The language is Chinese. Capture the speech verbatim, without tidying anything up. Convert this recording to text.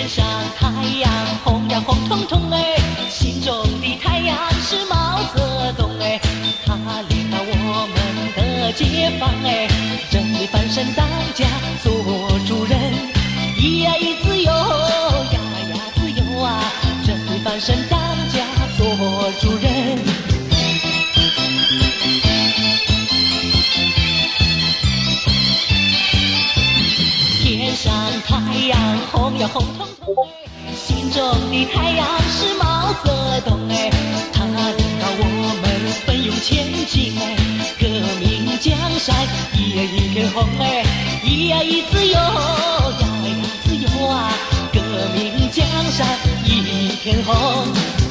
天上太阳红呀红彤彤哎，心中的太阳是毛泽东哎，他领导我们的解放哎，人民翻身当家做主人，咿呀咿自由呀呀自由啊，人民翻身当家做主人。天上太阳红呀红彤彤哎，心中的太阳是毛泽东哎，他领导我们奋勇前进哎，革命江山一呀一片红哎，咿呀咿自由呀呀自由啊，革命江山一片红。